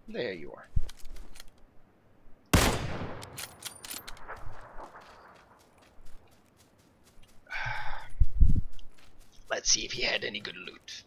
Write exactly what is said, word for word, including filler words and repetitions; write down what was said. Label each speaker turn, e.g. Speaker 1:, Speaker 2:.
Speaker 1: There you are. Let's see if he had any good loot.